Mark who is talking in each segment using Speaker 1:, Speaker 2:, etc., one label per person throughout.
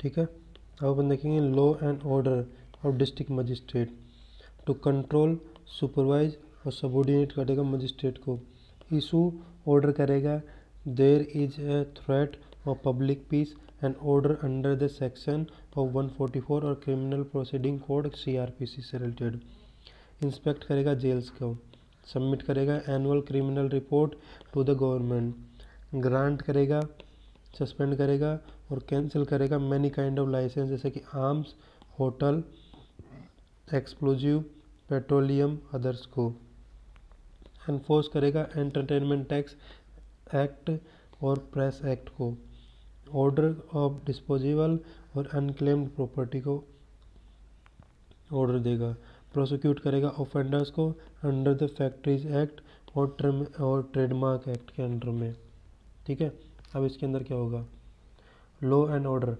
Speaker 1: ठीक है। अब अपन देखेंगे law and order of district magistrate. To control, supervise और सबॉर्डिनेट करेगा मजिस्ट्रेट को। इशू, ऑर्डर करेगा। There is a threat of public peace and order under the section of 144 और क्रिमिनल प्रोसीडिंग कोड CRPC से रिलेटेड। इंस्पेक्ट करेगा jails को। Submit करेगा annual criminal report to the government. Grant करेगा, suspend करेगा और cancel करेगा मैनी काइंड ऑफ लाइसेंस, जैसे कि arms, hotel, explosive, petroleum, others को। एनफोर्स करेगा एंटरटेनमेंट टैक्स एक्ट और प्रेस एक्ट को। ऑर्डर ऑफ डिस्पोजेबल और अनक्लेम्ड प्रॉपर्टी को ऑर्डर देगा। प्रोसिक्यूट करेगा ऑफेंडर्स को अंडर द फैक्ट्रीज एक्ट और ट्रेडमार्क एक्ट के अंडर में। ठीक है। अब इसके अंदर क्या होगा, law and order,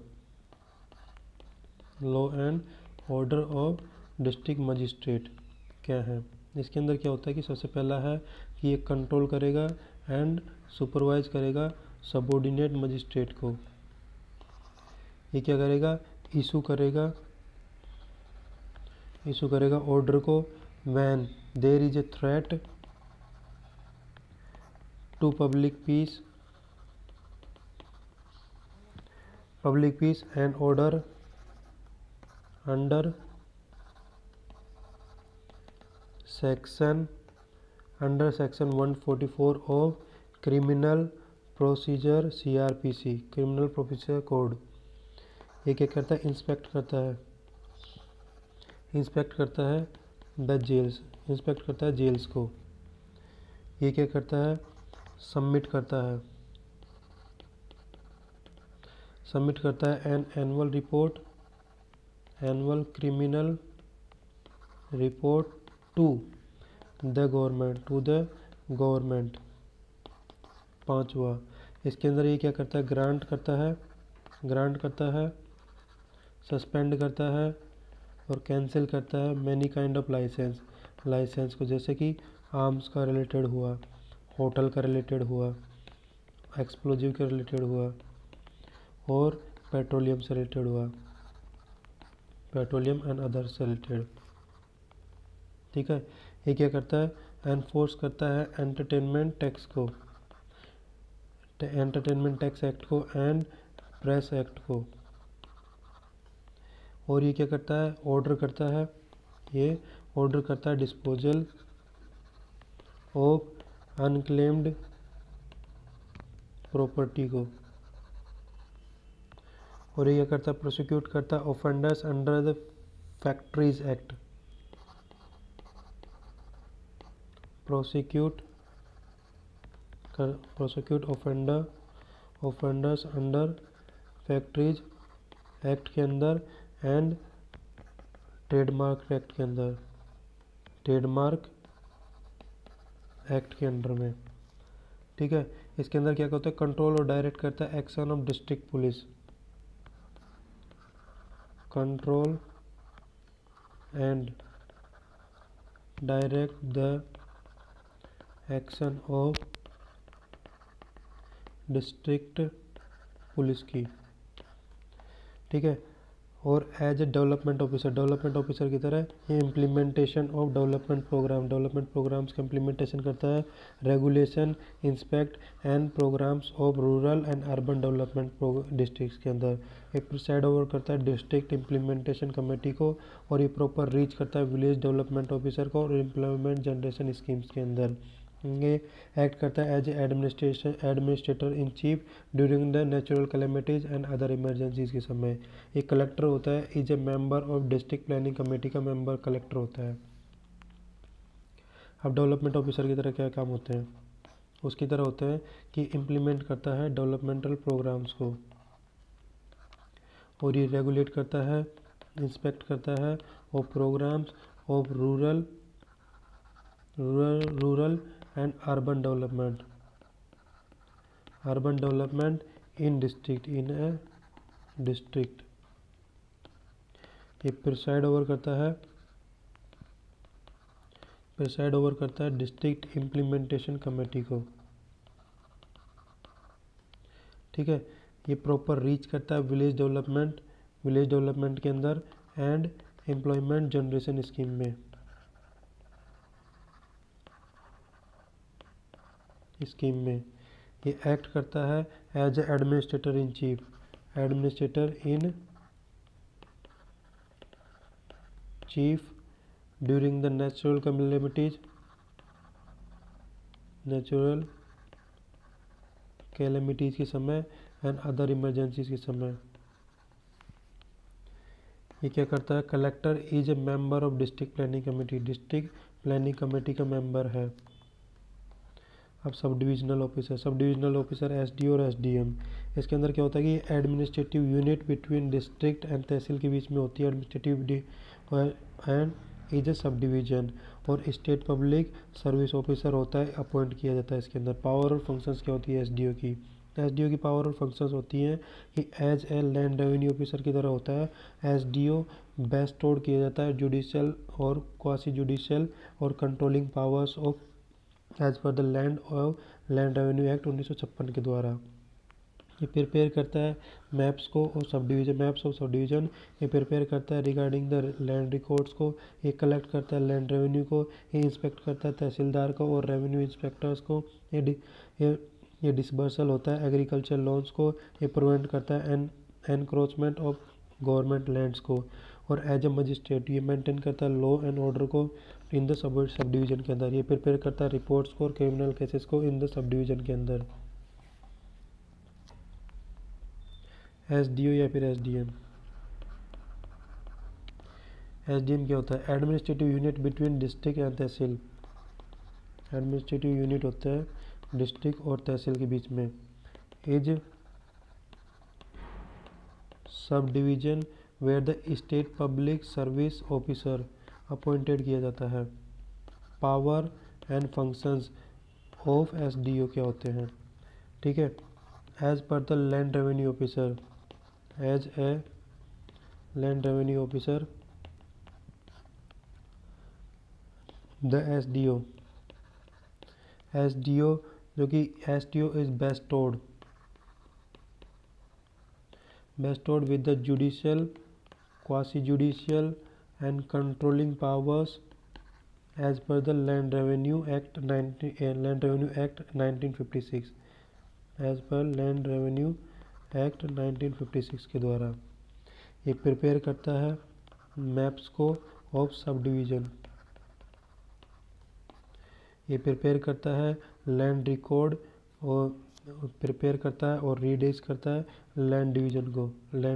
Speaker 1: law and order of district magistrate क्या है। इसके अंदर क्या होता है कि सबसे पहला है कि ये कंट्रोल करेगा एंड सुपरवाइज करेगा सबऑर्डिनेट मजिस्ट्रेट को। ये क्या करेगा, इशू करेगा ऑर्डर को when there is a threat to public peace and order under section 144 of criminal procedure CRPC, criminal procedure code. ये क्या करता है, इंस्पेक्ट करता है द जेल्स, इंस्पेक्ट करता है जेल्स को। ये क्या करता है, सबमिट करता है an annual report, annual criminal report to the government. पांचवा, इसके अंदर ये क्या करता है, ग्रांट करता है, सस्पेंड करता है और कैंसिल करता है मैनी काइंड ऑफ लाइसेंस को, जैसे कि आर्म्स का रिलेटेड हुआ, होटल का रिलेटेड हुआ, एक्सप्लोजिव का रिलेटेड हुआ और पेट्रोलियम से रिलेटेड हुआ, पेट्रोलियम एंड अदर से रिलेटेड। ठीक है। ये क्या करता है, एनफोर्स करता है एंटरटेनमेंट टैक्स एक्ट को एंड प्रेस एक्ट को। और ये क्या करता है, ऑर्डर करता है डिस्पोजल ऑफ अनक्लेम्ड प्रॉपर्टी को। और ये क्या करता है, प्रोसिक्यूट करता है offenders under the factories act, prosecute offenders under factories act के अंदर एंड ट्रेडमार्क एक्ट के अंडर में। ठीक है। इसके अंदर क्या होता है, कंट्रोल और डायरेक्ट करता है action of district police, control and direct the action of district police की। ठीक है। और एज ए डेवलपमेंट ऑफिसर की तरह ये इम्प्लीमेंटेशन ऑफ डेवलपमेंट प्रोग्राम्स का इम्प्लीमेंटेशन करता है। Regulation, inspect and programmes of rural and urban development districts के अंदर। ये प्रिसाइड ओवर करता है डिस्ट्रिक्ट इम्प्लीमेंटेशन कमेटी को और ये प्रॉपर रीच करता है विलेज डेवलपमेंट ऑफिसर को और एम्प्लॉयमेंट जनरेशन स्कीम्स के अंदर। ये एक्ट करता है as administrator in chief during the natural calamities and other emergencies के समय। ये कलेक्टर होता है, is a member of district planning committee का मेंबर कलेक्टर होता है। अब डेवलपमेंट ऑफिसर की तरह क्या काम होते हैं, उसकी तरह होते हैं कि इम्प्लीमेंट करता है डेवलपमेंटल प्रोग्राम्स को और ये रेगुलेट करता है, इंस्पेक्ट करता है और programmes of rural and urban development in district. ये प्रिसाइड ओवर करता है डिस्ट्रिक्ट इम्प्लीमेंटेशन कमेटी को। ठीक है। ये प्रॉपर रीच करता है विलेज डेवलपमेंट विलेज डेवलपमेंट के अंदर एंड एम्प्लॉयमेंट जनरेशन स्कीम में। ये एक्ट करता है as a administrator in chief, administrator in chief during the natural calamities के समय एंड अदर इमरजेंसीज के समय। ये क्या करता है, collector is a member of district planning committee, district planning committee का मेंबर है। अब सब डिविजनल ऑफिसर एसडीओ और एसडीएम, इसके अंदर क्या होता है कि administrative unit between district and tehsil के बीच में होती है administrative and is a sub division. और स्टेट पब्लिक सर्विस ऑफिसर होता है, अपॉइंट किया जाता है इसके अंदर। पावर और फंक्शंस क्या होती है एसडीओ की, एसडीओ की पावर और फंक्शंस होती हैं कि as a land revenue officer की तरह होता है। एसडीओ बेस्टोड किया जाता है जुडिशियल और क्वासी जुडिशियल और controlling powers of as per the land revenue act 1956 के द्वारा। ये प्रिपेयर करता है मैप्स ऑफ सब डिवीज़न, ये प्रिपेयर करता है रिगार्डिंग द लैंड रिकॉर्ड्स को, ये कलेक्ट करता है लैंड रेवेन्यू को, ये इंस्पेक्ट करता है तहसीलदार को और रेवेन्यू इंस्पेक्टर्स को, ये डिसबर्सल होता है एग्रीकल्चर लोन्स को, ये प्रिवेंट करता है एनक्रोचमेंट ऑफ गवर्नमेंट लैंड्स को। और एज ए मजिस्ट्रेट ये मेंटेन करता है लॉ एंड ऑर्डर को इन द सब डिवीज़न के अंदर। ये प्रिपेयर करता है रिपोर्ट्स को और क्रिमिनल केसेस को इन द सब डिवीज़न के अंदर। एसडीओ या फिर एसडीएम क्या होता है, administrative unit between district and tehsil. Administrative unit होता है डिस्ट्रिक्ट और तहसील के बीच में। Is sub division where the state public service officer appointed किया जाता है। Power and functions of SDO क्या होते हैं, ठीक है। As per the land revenue officer, as a land revenue officer the SDO जो कि SDO is bestowed with the judicial, quasi-judicial and controlling powers as per the Land Revenue Act 1956, as per Land Revenue Act 1956 के द्वारा। ये prepare करता है maps को of sub division, ये prepare करता है लैंड रिकॉर्ड और प्रिपेयर करता है और रीडेज करता है लैंड डिवीज़न को,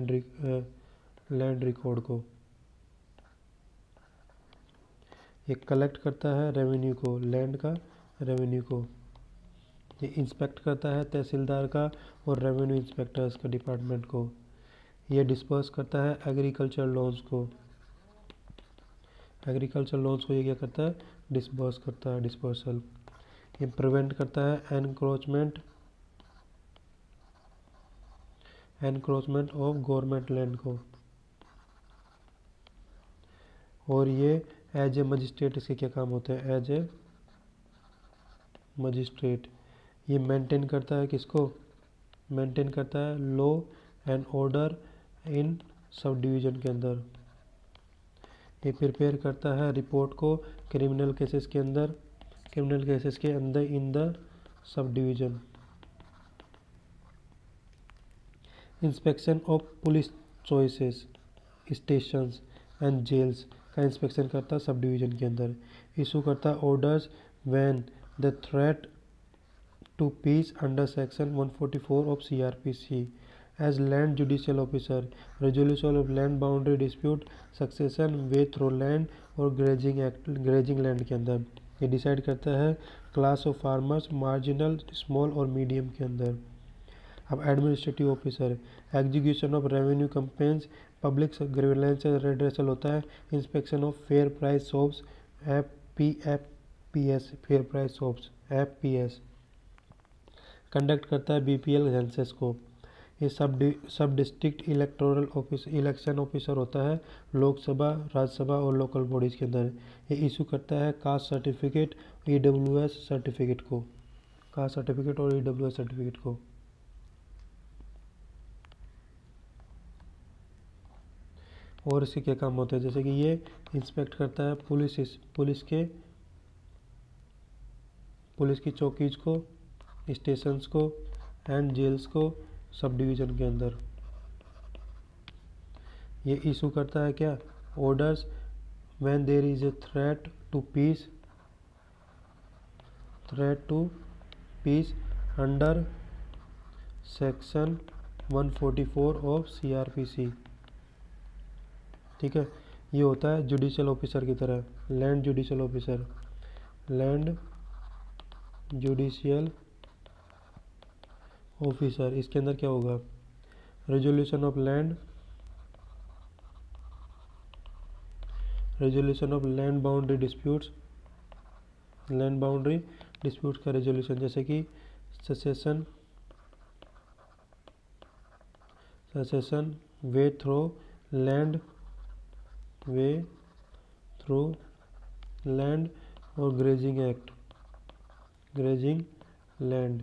Speaker 1: लैंड रिकॉर्ड को। ये कलेक्ट करता है रेवेन्यू को, लैंड का रेवेन्यू को। ये इंस्पेक्ट करता है तहसीलदार का और रेवेन्यू इंस्पेक्टर्स का डिपार्टमेंट को। ये डिस्पर्स करता है एग्रीकल्चर लोन्स को, ये क्या करता है, डिस्पर्स करता है, डिस्पर्सल। ये प्रिवेंट करता है एनक्रोचमेंट ऑफ गवर्नमेंट लैंड को। और ये एज ए मजिस्ट्रेट इसके क्या काम होते हैं, एज ए मजिस्ट्रेट ये मेंटेन करता है किसको, मेंटेन करता है लॉ एंड ऑर्डर इन सब डिवीज़न के अंदर। ये प्रिपेयर करता है रिपोर्ट को क्रिमिनल केसेस के अंदर in the sub division. Inspection of police choices, stations and jails का इंस्पेक्शन करता है सब डिवीज़न के अंदर। इशू करता है orders when the threat to peace under section 144 of CRPC। As land judicial officer resolution of land boundary dispute, succession way through land और grazing land के अंदर। ये डिसाइड करता है class of farmers marginal, small और medium के अंदर। अब administrative officer execution of revenue complaints, public grievance redressal होता है। Inspection of fair price shops, FPS fair price shops, FPS conduct करता है BPL सेंसस को। ये सब डिस्ट्रिक्ट इलेक्टोरल इलेक्शन ऑफिसर होता है लोकसभा, राज्यसभा और लोकल बॉडीज़ के अंदर। ये इशू करता है कास्ट सर्टिफिकेट, EWS सर्टिफिकेट को, कास्ट सर्टिफिकेट और EWS सर्टिफिकेट को। और इसके क्या काम होते हैं, जैसे कि ये इंस्पेक्ट करता है पुलिस की चौकीज को, स्टेशंस को एंड जेल्स को सब डिवीज़न के अंदर। ये इशू करता है क्या, orders when there is a threat to peace under section 144 of CRPC। ठीक है, ये होता है जुडिशियल ऑफिसर की तरह, लैंड जुडिशियल ऑफिसर। इसके अंदर क्या होगा, resolution of land boundary disputes का रेजोल्यूशन, जैसे कि सेसेशन वे थ्रू लैंड और ग्रेजिंग लैंड।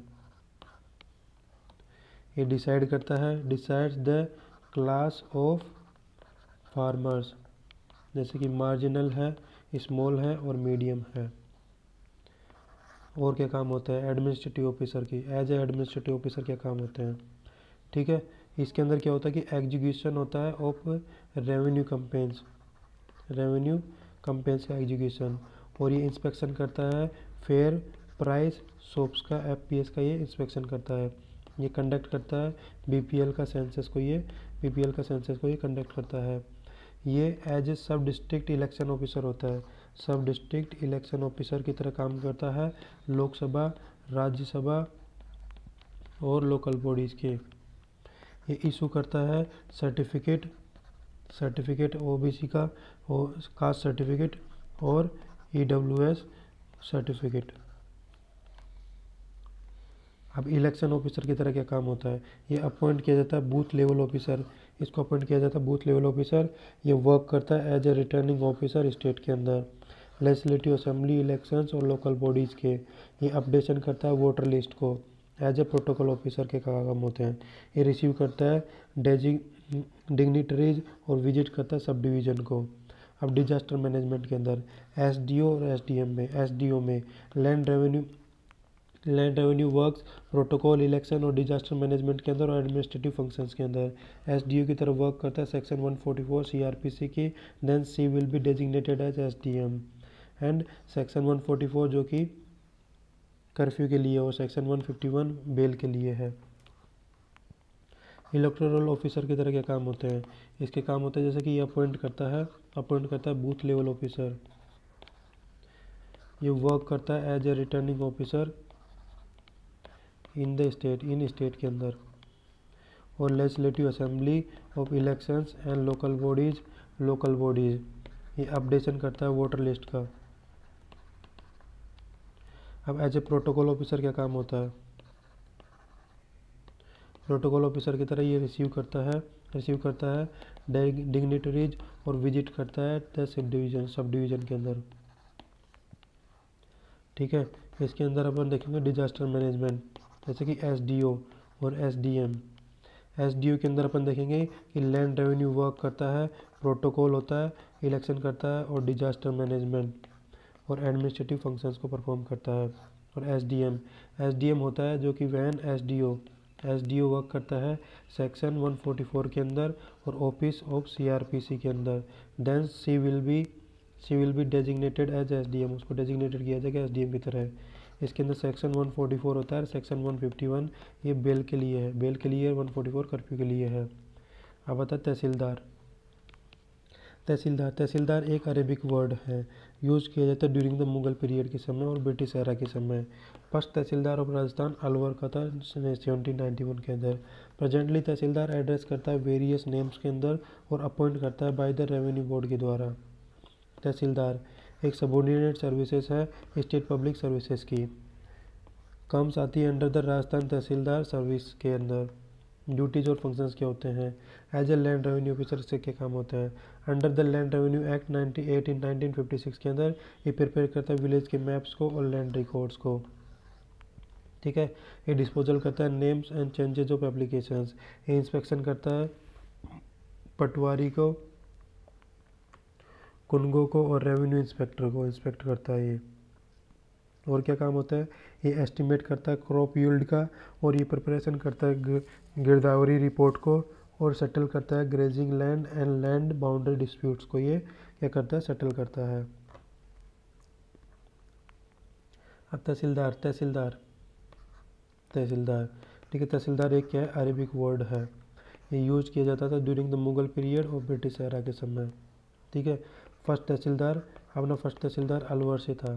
Speaker 1: ये decides the class of farmers, जैसे कि मार्जिनल है, स्मॉल है और मीडियम है। और क्या काम होता है एडमिनिस्ट्रेटिव ऑफिसर की, एज ए एडमिनिस्ट्रेटिव ऑफिसर क्या काम होते हैं। ठीक है, इसके अंदर क्या होता है कि एग्जीक्यूशन होता है ऑफ रेवेन्यू कंपेन्स का एग्जीक्यूशन, और ये इंस्पेक्शन करता है फेयर प्राइस शॉप्स का, FPS का ये इंस्पेक्शन करता है। ये कंडक्ट करता है BPL का सेंसस को ये कंडक्ट करता है। ये एज ए सब डिस्ट्रिक्ट इलेक्शन ऑफिसर होता है, सब डिस्ट्रिक्ट इलेक्शन ऑफिसर की तरह काम करता है लोकसभा, राज्यसभा और लोकल बॉडीज़ के। ये इशू करता है सर्टिफिकेट OBC का और कास्ट सर्टिफिकेट और EWS सर्टिफिकेट। अब इलेक्शन ऑफिसर की तरह क्या काम होता है, ये अपॉइंट किया जाता है बूथ लेवल ऑफिसर, इसको अपॉइंट किया जाता है बूथ लेवल ऑफिसर। ये वर्क करता है as a returning officer state के अंदर, लेजिस्लेटिव असेंबली इलेक्शंस और लोकल बॉडीज़ के। ये अपडेशन करता है वोटर लिस्ट को, एज ए प्रोटोकॉल ऑफिसर के काम होते हैं। ये रिसीव करता है डिग्निटरीज और विजिट करता है सब डिवीज़न को। अब डिजास्टर मैनेजमेंट के अंदर SDO और SDO में land revenue works, protocol, election और डिजास्टर मैनेजमेंट के अंदर और एडमिनिस्ट्रेटिव फंक्शंस के अंदर SDO की तरफ वर्क करता है सेक्शन 144 CRPC की। Then she will be designated as SDM and section 144 जो कि कर्फ्यू के लिए और सेक्शन 151 बेल के लिए है। इलेक्टोरल ऑफिसर की तरह क्या काम होते हैं, इसके काम होते हैं जैसे कि ये अपॉइंट करता है बूथ लेवल ऑफिसर। ये वर्क करता है as a returning officer in state के अंदर, और legislative assembly of elections and local bodies. ये अपडेशन करता है वोटर लिस्ट का। अब एज ए प्रोटोकॉल ऑफिसर क्या काम होता है, प्रोटोकॉल ऑफिसर की तरह ये रिसीव करता है डिग्निटरीज और विजिट करता है सब डिवीज़न के अंदर। ठीक है, इसके अंदर अपन देखेंगे डिजास्टर मैनेजमेंट, जैसे कि SDO और SDM। SDO के अंदर अपन देखेंगे कि लैंड रेवेन्यू वर्क करता है, प्रोटोकॉल होता है, इलेक्शन करता है और डिजास्टर मैनेजमेंट और एडमिनिस्ट्रेटिव फंक्शंस को परफॉर्म करता है। और SDM होता है जो कि वैन SDO वर्क करता है सेक्शन 144 के अंदर और ऑफिस ऑफ CRPC के अंदर। Then she will be designated as SDM, उसको डेजिग्नेटेड किया जाएगा SDM की तरह। इसके अंदर सेक्शन 144 होता है, सेक्शन 151 ये बेल के लिए है, 144 कर्फ्यू के लिए है। अब आता है तहसीलदार एक अरेबिक वर्ड है, यूज़ किया जाता है ड्यूरिंग द मुगल पीरियड के समय और ब्रिटिश एरा के समय। फर्स्ट तहसीलदार ऑफ राजस्थान अलवर का था 1791 के अंदर। प्रेजेंटली तहसीलदार एड्रेस करता है वेरियस नेम्स के अंदर और अपॉइंट करता है बाय द रेवेन्यू बोर्ड के द्वारा। तहसीलदार एक सबॉर्डिनेट सर्विसेज है स्टेट पब्लिक सर्विसेज की, कम्स आती है under the Rajasthan tehsildar service के अंदर। ड्यूटीज़ और फंक्शंस क्या होते हैं, as a land revenue officer से क्या काम होता है। Under the land revenue act 1956 के अंदर ये प्रिपेयर करता है विलेज के मैप्स को और लैंड रिकॉर्ड्स को। ठीक है, ये डिस्पोजल करता है names and changes of applications. ये इंस्पेक्शन करता है पटवारी को कुंगो को और रेवेन्यू इंस्पेक्टर को इंस्पेक्ट करता है ये। और क्या काम होता है, ये एस्टिमेट करता है क्रॉप यील्ड का, और ये प्रिपरेशन करता है गिरदावरी रिपोर्ट को, और सेटल करता है grazing land and land boundary disputes को। ये क्या करता है, सेटल करता है। अब तहसीलदार ठीक है, तहसीलदार एक क्या है, अरेबिक वर्ड है। ये यूज किया जाता था ड्यूरिंग द मुगल पीरियड और ब्रिटिश एरा के समय। ठीक है, फर्स्ट तहसीलदार अलवर से था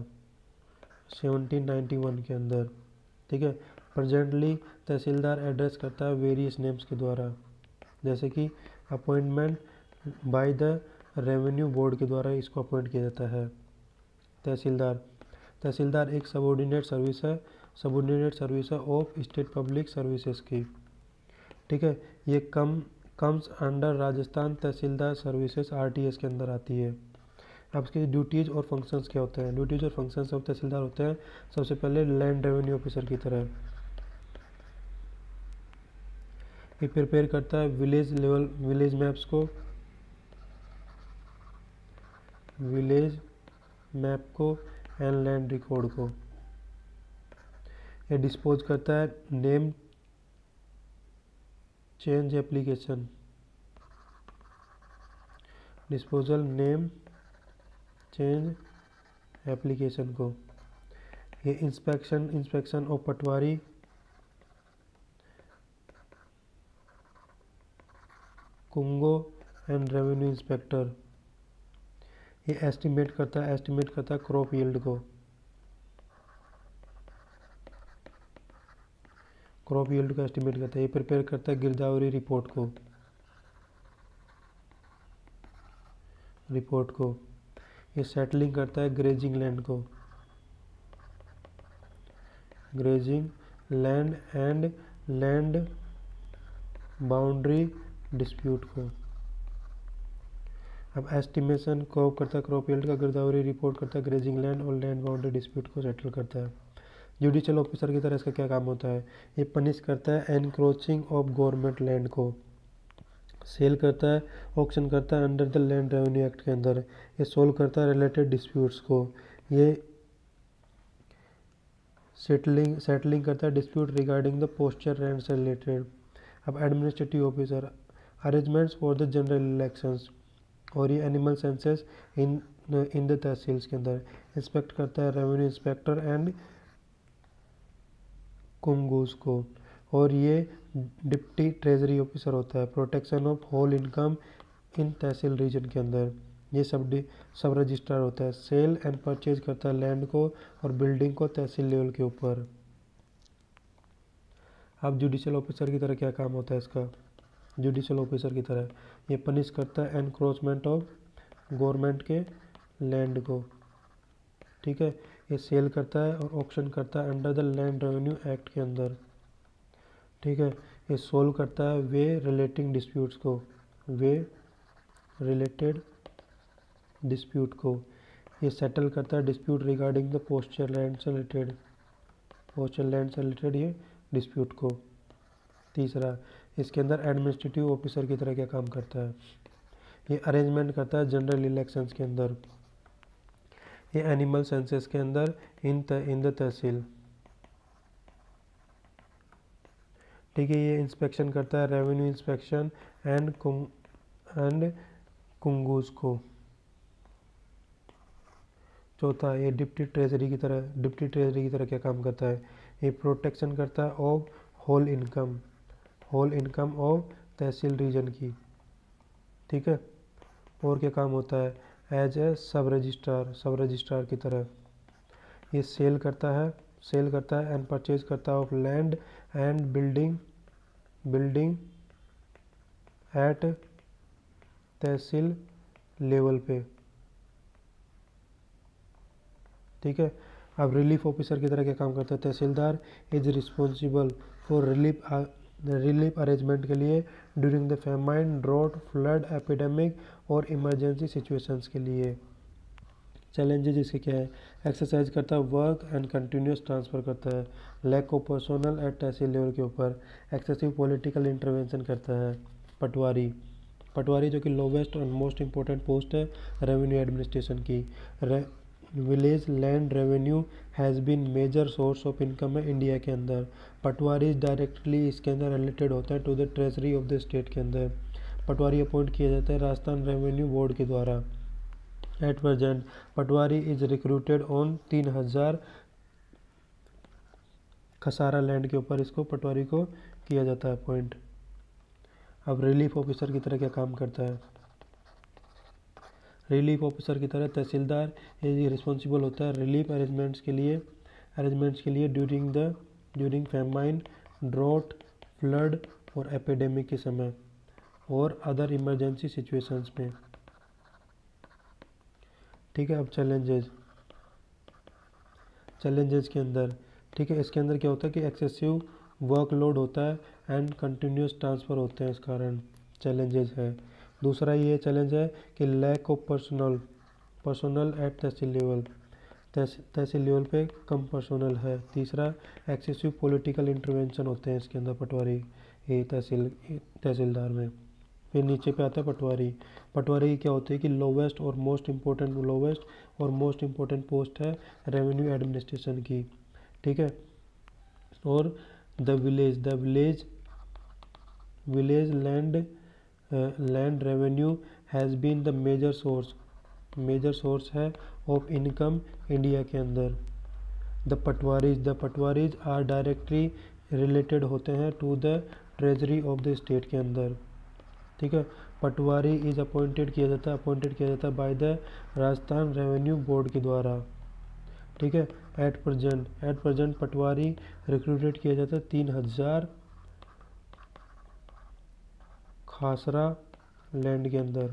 Speaker 1: 1791 के अंदर। ठीक है, प्रेजेंटली तहसीलदार एड्रेस करता है वेरियस नेम्स के द्वारा, जैसे कि appointment by the revenue board के द्वारा इसको अपॉइंट किया जाता है। तहसीलदार एक सबऑर्डिनेट सर्विस है ऑफ स्टेट पब्लिक सर्विसेज की। ठीक है, ये comes under Rajasthan tehsildar services RTS के अंदर आती है। अब इसके ड्यूटीज़ और फंक्शंस क्या होते हैं, ड्यूटीज़ और फंक्शंस ऑफ तहसीलदार होते हैं, सबसे पहले लैंड रेवेन्यू ऑफिसर की तरह ये प्रिपेयर करता है विलेज मैप को एंड लैंड रिकॉर्ड को। ये डिस्पोज करता है name change application, disposal name change application को। ये इंस्पेक्शन ऑफ पटवारी, कुंगो एंड रेवेन्यू इंस्पेक्टर। ये एस्टिमेट करता है क्रॉप यील्ड को, एस्टिमेट करता है। ये प्रिपेयर करता है गिरदावरी रिपोर्ट को। ये सेटलिंग करता है grazing land and land boundary dispute को। अब एस्टिमेशन को करता है क्रॉप यील्ड का, गिरदावरी रिपोर्ट करता है ग्रेजिंग लैंड और लैंड बाउंड्री डिस्प्यूट को सेटल करता है। जुडिशियल ऑफिसर की तरह इसका क्या काम होता है, ये पनिश करता है एनक्रोचिंग ऑफ गवर्नमेंट लैंड को, सेल करता है, ऑक्शन करता है under the land revenue act के अंदर, ये सोल्व करता है रिलेटेड डिस्प्यूट्स को, ये सेटलिंग करता है dispute regarding the pasture land से रिलेटेड। अब administrative officer arrangements for the general elections, और ये animal census in the tehsils के अंदर इंस्पेक्ट करता है रेवेन्यू इंस्पेक्टर एंड कुंगूस को। और ये डिप्टी ट्रेजरी ऑफिसर होता है, protection of whole income in tehsil region के अंदर। ये सब रजिस्ट्रार होता है, सेल एंड परचेज करता है लैंड को और बिल्डिंग को तहसील लेवल के ऊपर। अब जुडिशियल ऑफिसर की तरह क्या काम होता है इसका, जुडिशियल ऑफिसर की तरह ये पनिश करता है एनक्रोचमेंट ऑफ गवर्नमेंट के लैंड को। ठीक है, ये सेल करता है और ऑक्शन करता है under the land revenue act के अंदर। ठीक है, ये सोल्व करता है वे रिलेटेड डिस्प्यूट को। ये सेटल करता है dispute regarding the pasture land से रिलेटेड ये डिस्प्यूट को। तीसरा, इसके अंदर एडमिनिस्ट्रेटिव ऑफिसर की तरह क्या काम करता है, ये अरेंजमेंट करता है जनरल इलेक्शंस के अंदर, ये एनिमल सेंसस के अंदर इन द तहसील। ठीक है, ये इंस्पेक्शन करता है रेवेन्यू इंस्पेक्शन एंड कुंगूस को। चौथा, ये डिप्टी ट्रेजरी की तरह क्या काम करता है, ये प्रोटेक्शन करता है of whole income of tehsil region की। ठीक है, और क्या काम होता है, एज ए सब रजिस्ट्रार की तरह ये सेल करता है एंड परचेज करता है of land and building at tehsil level पे। ठीक है, अब रिलीफ ऑफिसर की तरह क्या काम करता है, tehsildar is responsible for relief arrangement के लिए during the famine, drought, flood, epidemic और इमरजेंसी सिचुएशंस के लिए। चैलेंजेस इसके क्या है, एक्सरसाइज करता है वर्क एंड कंटिन्यूस ट्रांसफ़र करता है, lack of personnel at tehsil level के ऊपर, एक्सेसिव पॉलिटिकल इंटरवेंशन करता है। पटवारी पटवारी जो कि लोवेस्ट और मोस्ट इम्पोर्टेंट पोस्ट है रेवेन्यू एडमिनिस्ट्रेशन की। Village land revenue has been major source of income है इंडिया के अंदर। पटवारी डायरेक्टली इसके अंदर रिलेटेड होता है to the treasury of the state के अंदर। पटवारी अपॉइंट किया जाता है राजस्थान रेवेन्यू बोर्ड के द्वारा। At present patwari is recruited on 3000 खसारा लैंड के ऊपर इसको पटवारी को किया जाता है अपॉइंट। अब रिलीफ ऑफिसर की तरह क्या काम करता है? रिलीफ ऑफिसर की तरह तहसीलदार ये रिस्पॉन्सिबल होता है रिलीफ अरेंजमेंट्स के लिए ड्यूरिंग फैमाइन, ड्रॉट, फ्लड और एपिडेमिक के समय और अदर इमरजेंसी सिचुएशंस में। ठीक है, अब चैलेंजेस के अंदर, ठीक है, इसके अंदर क्या होता है कि एक्सेसिव वर्कलोड होता है एंड कंटिन्यूस ट्रांसफ़र होते हैं, इस कारण चैलेंजेस है। दूसरा ये चैलेंज है कि lack of personnel at tehsil level, tehsil level पे कम पर्सनल है। तीसरा एक्सेसिव पॉलिटिकल इंटरवेंशन होते हैं इसके अंदर पटवारी तहसीलदार में। फिर नीचे पे आता है पटवारी क्या होती है कि लोवेस्ट और मोस्ट इम्पोर्टेंट पोस्ट है रेवेन्यू एडमिनिस्ट्रेशन की। ठीक है, और the village land revenue has been the major source है ऑफ इनकम इंडिया के अंदर। The patwaris are directly related होते हैं to the treasury of the state के अंदर। ठीक है, पटवारी इज अपॉइंटेड किया जाता है by the Rajasthan revenue board के द्वारा। ठीक है, एट प्रेजेंट पटवारी रिक्रूटेड किया जाता है 3000 खासरा लैंड के अंदर।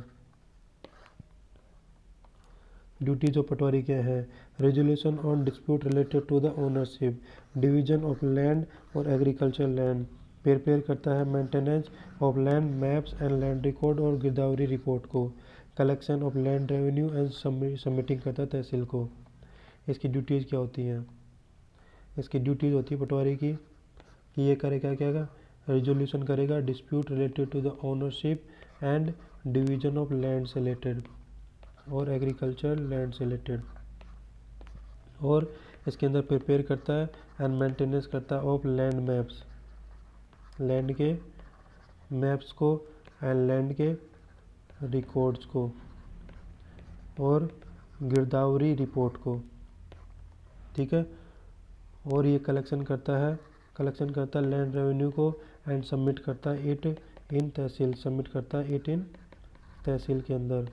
Speaker 1: ड्यूटीज ऑफ पटवारी क्या है? Resolution on dispute related to the ownership, division of land और एग्रीकल्चर लैंड, प्रिपेयर करता है maintenance of land maps and land record और गिरदावरी रिपोर्ट को, collection of land revenue and submitting करता है तहसील को। इसकी ड्यूटीज़ क्या होती हैं? इसकी ड्यूटीज़ होती है पटवारी की कि ये करेगा क्या रेजोल्यूशन करेगा dispute related to the ownership and division of land से रिलेटेड और एग्रीकल्चर लैंड से रिलेटेड, और इसके अंदर प्रिपेयर करता है एंड मेंटेनेंस करता है ऑफ लैंड मैप्स, लैंड के मैप्स को एंड लैंड के रिकॉर्ड्स को और गिरदावरी रिपोर्ट को। ठीक है, और ये कलेक्शन करता है लैंड रेवेन्यू को एंड सबमिट करता है इट इन तहसील के अंदर।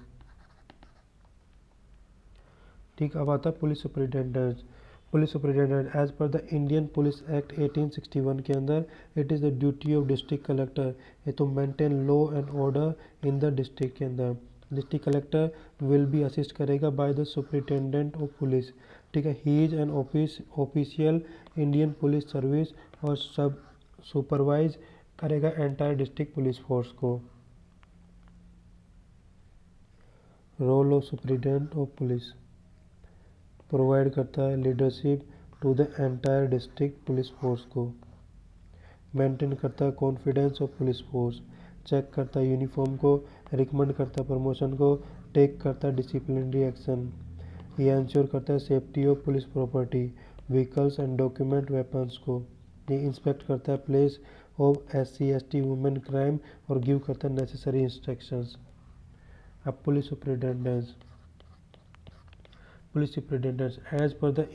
Speaker 1: ठीक, अब आता है police superintendent as per the Indian police act 1861 के अंदर it is the duty of district collector ये तो maintain law and order in the district के अंदर। District collector will be assist करेगा by the superintendent of police. ठीक है, he is an official Indian police service और सब supervise करेगा एंटायर डिस्ट्रिक्ट पुलिस फोर्स को। Role of superintendent of police, provide करता है leadership to the entire district police force को, मेंटेन करता है confidence of police force, check करता है यूनिफॉर्म को, रिकमेंड करता है प्रमोशन को, टेक करता है डिसिप्लिनरी एक्शन, ये इंश्योर करता है safety of police property, vehicles and document weapons को, ये इंस्पेक्ट करता है place of SC/ST women crime और गिव करता है नेसेसरी इंस्ट्रक्शंस। अब police superintendents as per the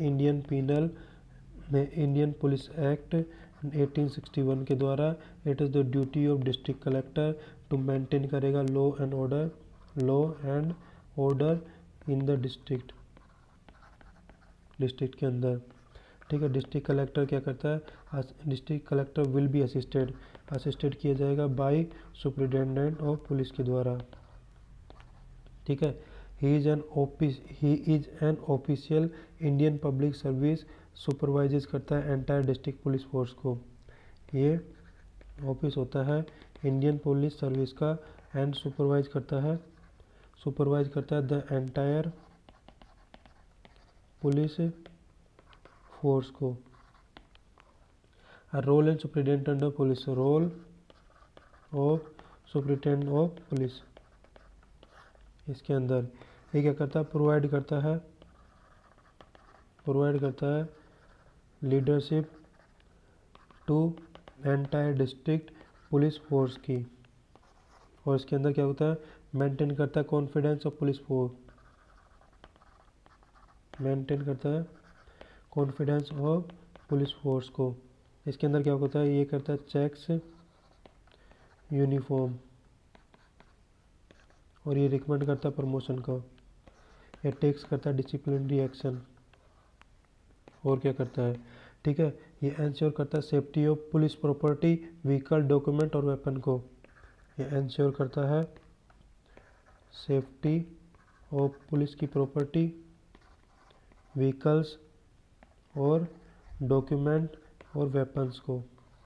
Speaker 1: Indian police act 1861 के द्वारा it is the duty of district collector to maintain करेगा law and order in the district के अंदर। ठीक है, डिस्ट्रिक्ट कलेक्टर क्या करता है? District collector will be assisted किया जाएगा बाय सुपरिटेंडेंट ऑफ पुलिस के द्वारा। ठीक है, he is an official Indian public service supervise करता है एंटायर डिस्ट्रिक्ट पुलिस फोर्स को। ये ऑफिस होता है इंडियन पुलिस सर्विस का एंड सुपरवाइज करता है द एंटायर पुलिस फोर्स को। Role and superintendent of police, role of superintendent of police. इसके अंदर ये क्या करता है, प्रोवाइड करता है leadership to entire district police force की। और इसके अंदर क्या होता है, मेंटेन करता है confidence of police force, maintain करता है कॉन्फिडेंस ऑफ पुलिस फोर्स को। इसके अंदर क्या होता है, ये करता है चेक्स यूनिफॉर्म, और ये रिकमेंड करता है प्रमोशन को। ये टेक्स करता है डिसिप्लिनरी एक्शन। और क्या करता है, ठीक है, ये इंश्योर करता है safety of police property, vehicle, document और वेपन को। ये इंश्योर करता है सेफ्टी ऑफ पुलिस की प्रॉपर्टी, व्हीकल्स और डॉक्यूमेंट और वेपन्स को।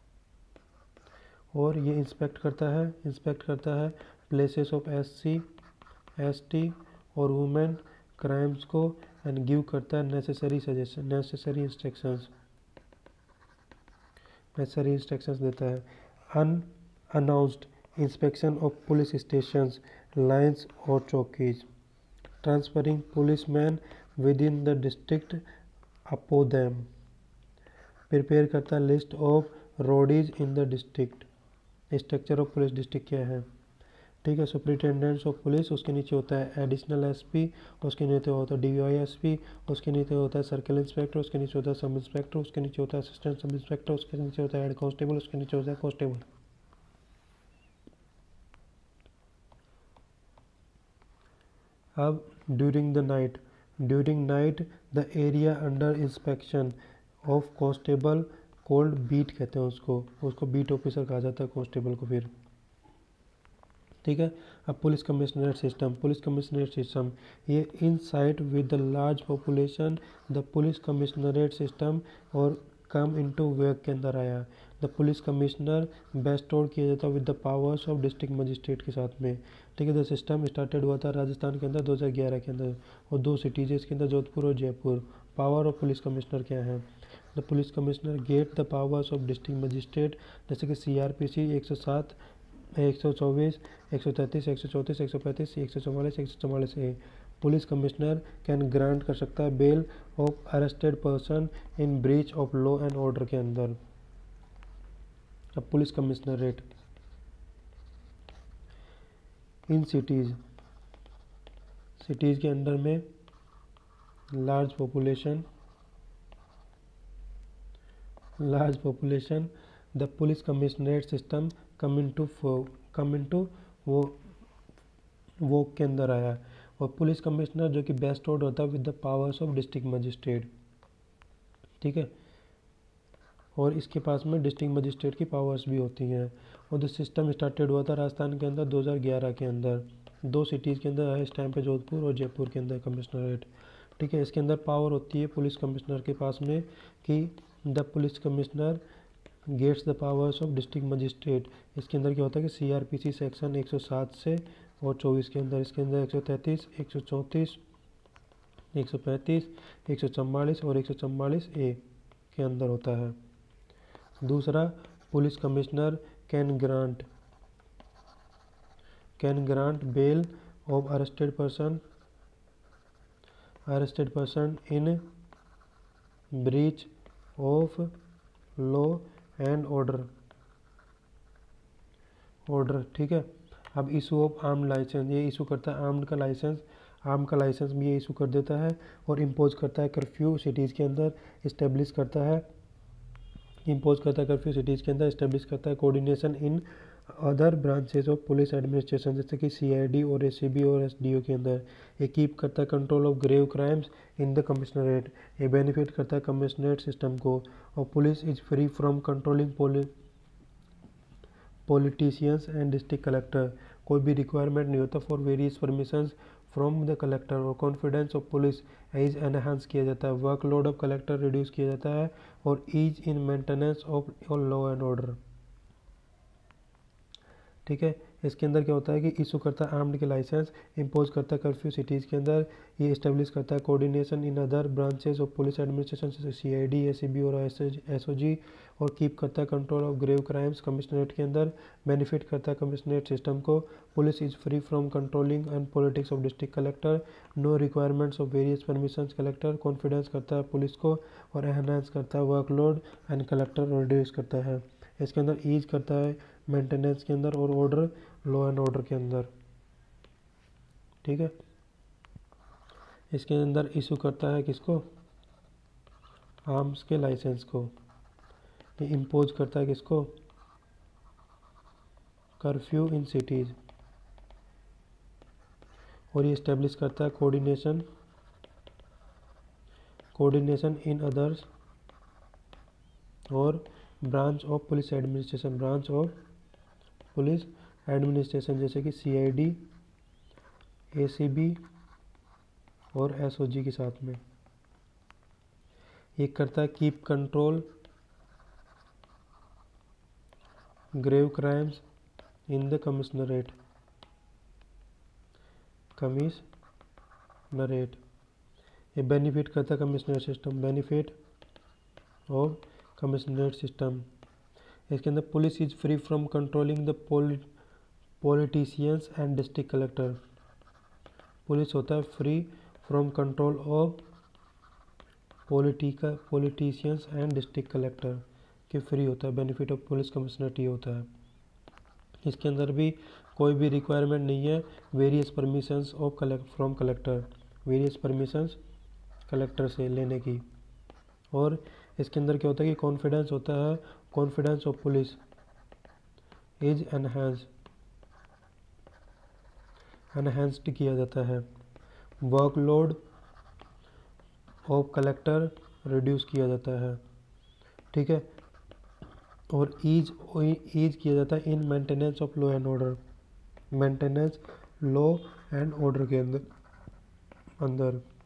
Speaker 1: और ये इंस्पेक्ट करता है प्लेसेस ऑफ SC ST और वुमेन क्राइम्स को, एंड गिव करता है नेसेसरी इंस्ट्रक्शंस देता है। Unannounced inspection of police stations, lines और चौकीज, transferring policeman within the district upon them, prepare करता है list of Roadies in the district. Structure of police district क्या है, ठीक है, सुपरिटेंडेंट्स ऑफ पुलिस, उसके नीचे होता है एडिशनल SP, उसके नीचे होता है DISP, उसके नीचे होता है सर्कल इंस्पेक्टर, उसके नीचे होता है सब इंस्पेक्टर, उसके नीचे होता है असिस्टेंट सब इंस्पेक्टर, उसके नीचे होता है हेड कांस्टेबल, उसके नीचे होता है कांस्टेबल। अब during night the area under inspection of constable called beat कहते हैं उसको बीट ऑफिसर कहा जाता है कांस्टेबल को फिर, ठीक है। अब पुलिस कमिश्नरेट सिस्टम, ये in site with the large population the police commissionerate system और कम इनटू वर्क के अंदर आया। द पुलिस कमिश्नर बेस्टोर्ड किया जाता with the powers of district magistrate के साथ में, ठीक है। द सिस्टम स्टार्टेड हुआ था राजस्थान के अंदर 2011 के अंदर, और 2 सिटीज इसके अंदर, जोधपुर और Jaipur. Power of police commissioner क्या है, the police commissioner get the powers of district magistrate, जैसे कि CRPC 107, 124, 133, 134, 135, 144, 144A। Police commissioner can grant कर सकता है bail of arrested person in breach of law and order के अंदर। अब पुलिस कमिश्नरेट इन सिटीज़ के अंदर में large population the police commissionerate system come into वो के अंदर आया। और पुलिस कमिश्नर जो कि बेस्टोर्ड होता है with the powers of district magistrate, ठीक है, और इसके पास में डिस्ट्रिक्ट मजिस्ट्रेट की पावर्स भी होती हैं। और द सिस्टम स्टार्टेड हुआ था राजस्थान के अंदर 2011 के अंदर, 2 सिटीज़ के अंदर है इस टाइम पे, जोधपुर और जयपुर के अंदर कमिश्नरेट, ठीक है। इसके अंदर पावर होती है पुलिस कमिश्नर के पास में कि the police commissioner gets the powers of district magistrate. इसके अंदर क्या होता है कि CRPC सेक्शन 107 से और 24 के अंदर, इसके अंदर 133, 134, 135, 144 और 144A के अंदर होता है। दूसरा, police commissioner can grant bail of arrested person in breach of law and order, ठीक है। अब इशू ऑफ आर्म्ड लाइसेंस, ये इशू करता है आर्म का लाइसेंस भी ये इशू कर देता है। और इम्पोज करता है कर्फ्यू सिटीज़ के अंदर, इस्टेब्लिश करता है कर्फ्यू सिटीज़ के अंदर, इस्टेब्लिश करता है coordination in other branches of police administration, जैसे कि CID और ACB और SDO के अंदर। ये कीप करता है control of grave crimes in the commissionerate, ये बेनिफिट करता है कमिश्नरेट सिस्टम को। और police is free from controlling politicians and district collector, कोई भी रिक्वायरमेंट नहीं होता for various permissions from the collector. और confidence of police is enhance किया जाता है, वर्कलोड ऑफ कलेक्टर रिड्यूस किया जाता है, और ease in maintenance of law and order, ठीक है। इसके अंदर क्या होता है कि इशू करता है आर्म्ड के लाइसेंस, इम्पोज करता है कर्फ्यू सिटीज़ के अंदर, ये इस्टेब्लिश करता है coordination in other branches of police administration जैसे CID, ACB और SOG, और कीप करता है control of grave crimes commissionerate के अंदर, बेनिफिट करता है कमिश्नरेट सिस्टम को, police is free from controlling and politics of district collector, no requirements of various permissions collector, confidence करता है पुलिस को और एनहांस करता है वर्कलोड एंड कलेक्टर रिड्यूस करता है। इसके अंदर ईज करता है मेंटेनेंस के अंदर और ऑर्डर लॉ एंड ऑर्डर के अंदर, ठीक है। इसके अंदर इशू करता है किसको, आर्म्स के लाइसेंस को, ये इम्पोज करता है किसको, कर्फ्यू इन सिटीज़, और ये इस्टेब्लिश करता है कोऑर्डिनेशन इन अदर्स और ब्रांच ऑफ पुलिस एडमिनिस्ट्रेशन जैसे कि CID, ACB और SOG के साथ में। ये करता है keep control grave crimes in the commissionerate. ये बेनिफिट करता है commissionerate system, benefit of commissionerate system. इसके अंदर police is free from controlling the politicians and district collector. Police होता है free from control of politicians and district collector के free होता है, बेनिफिट ऑफ पुलिस कमिश्नरेट ये होता है। इसके अंदर भी कोई भी रिक्वायरमेंट नहीं है various permissions of from collector, various permissions collector से लेने की। और इसके अंदर क्या होता है कि कॉन्फिडेंस होता है, confidence of police is enhanced किया जाता है, वर्कलोड ऑफ कलेक्टर रिड्यूस किया जाता है, ठीक है। और ईज किया जाता है in maintenance of law and order, maintenance law and order के अंदर